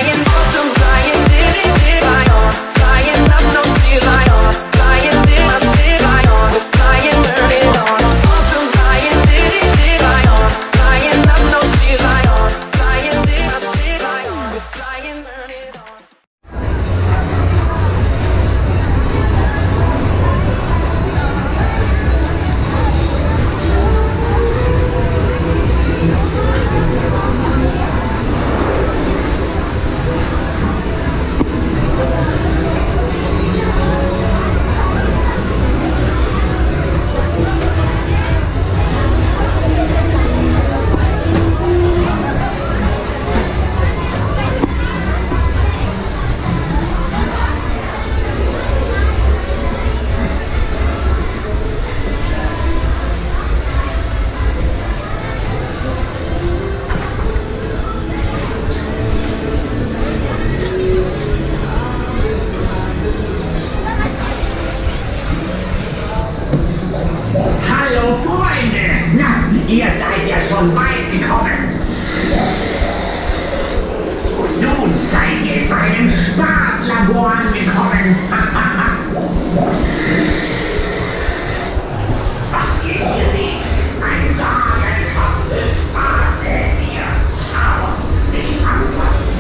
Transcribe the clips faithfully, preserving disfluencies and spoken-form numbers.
Ihr seid ja schon weit gekommen. Nun seid ihr in meinem Spaßlabor angekommen. Was ihr hier seht, ein sagenhaftes Spaßfeld hier. Aber nicht anfassen.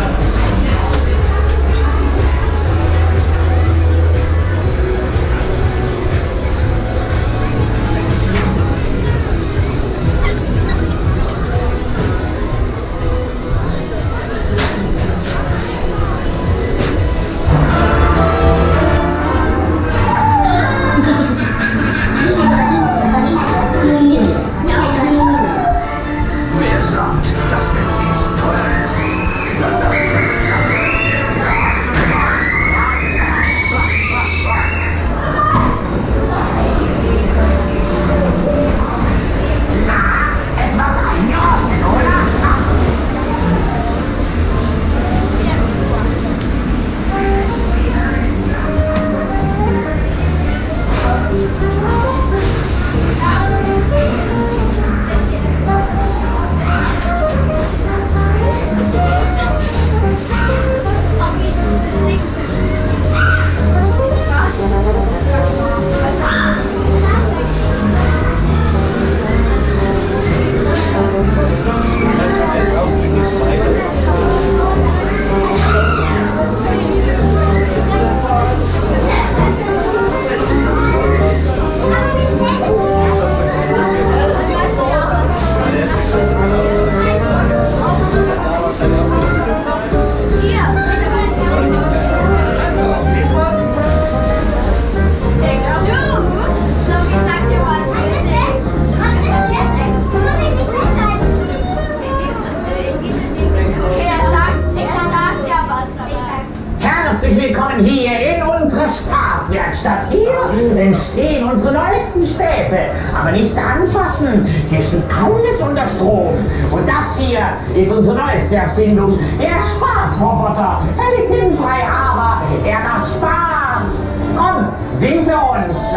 Willkommen hier in unserer Spaßwerkstatt. Hier entstehen unsere neuesten Späße. Aber nicht anfassen. Hier steht alles unter Strom. Und das hier ist unsere neueste Erfindung. Der Spaßroboter. Völlig sinnfrei, aber er macht Spaß. Komm, sing für uns.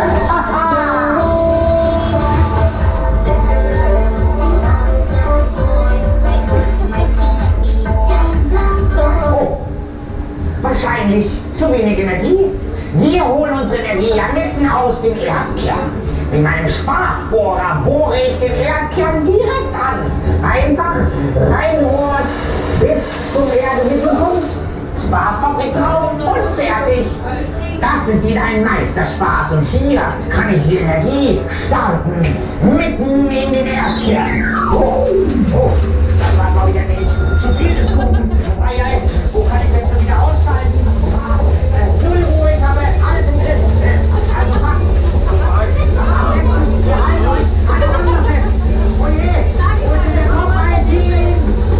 Wahrscheinlich zu wenig Energie. Wir holen unsere Energie ja mitten aus dem Erdkern. Mit meinem Spaßbohrer bohre ich den Erdkern direkt an. Einfach reinbohrt bis zum Erdemittelpunkt. Spaßfabrik drauf und fertig. Das ist wieder ein Meisterspaß und hier kann ich die Energie starten. Mitten in den Erdkern. Oh, oh, das war glaube ich ja nicht zu viel des Guten. Wo kann ich denn schon wieder ausschalten? Äh, null Ruhe, ich habe alles im Griff. Also was? Wir halten euch aneinander fest. Oh je, wo ist denn der Kopf ein Team?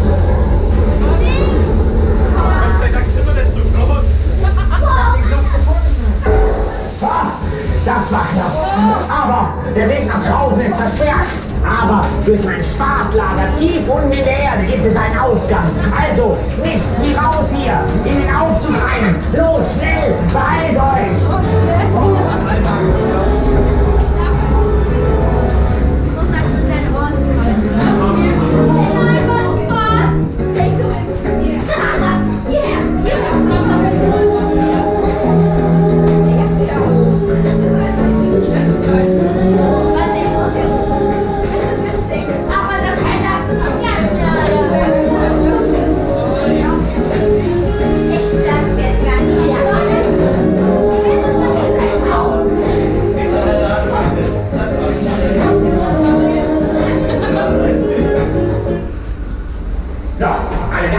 Gott sei Dank sind wir nicht so groß. Das war knapp. Aber der Weg nach draußen ist versperrt. Aber durch mein Spaßlager tief unten in der Erde gibt es einen Ausgang. Also nichts wie raus hier, in den Aufzug rein. Los, schnell, beeilt euch. Oh.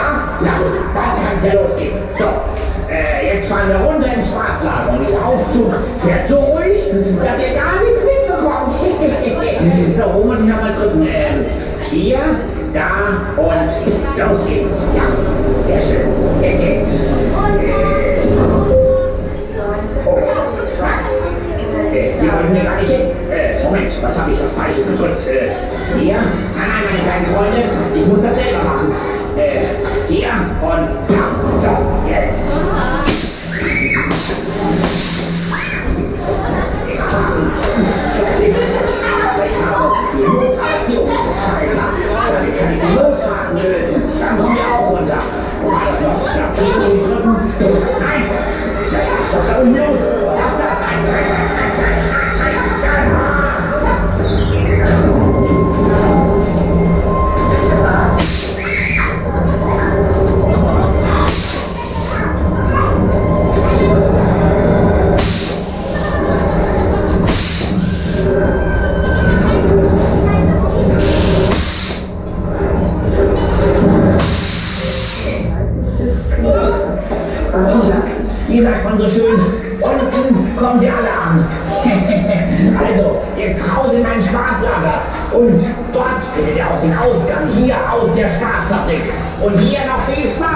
Ja? Na gut, dann kann es ja losgehen. So, äh, jetzt fahren wir runter ins Spaßlager und dieser Aufzug fährt so ruhig, dass ihr gar nichts mitbekommt. So, wo muss ich nochmal drücken? Ähm, hier, da und los geht's. Ja, sehr schön. Äh, oh, äh, hier wollen wir gar nicht hin. Äh, Moment, was habe ich das Falsche gedrückt? Äh, hier? Nein, nein, meine kleinen Freunde, ich muss das selber machen. Äh, hier und da. So, jetzt. Die Notationsschalter. Damit kann ich die Notfahrten lösen. Dann kommen wir auch runter. Und alles noch. Ja, hier drücken. Nein! Das ist doch da unten los. Wie sagt man so schön, unten kommen sie alle an. Also, jetzt raus in mein Spaßlager. Und dort findet ihr auch den Ausgang, hier aus der Spaßfabrik. Und hier noch viel Spaß.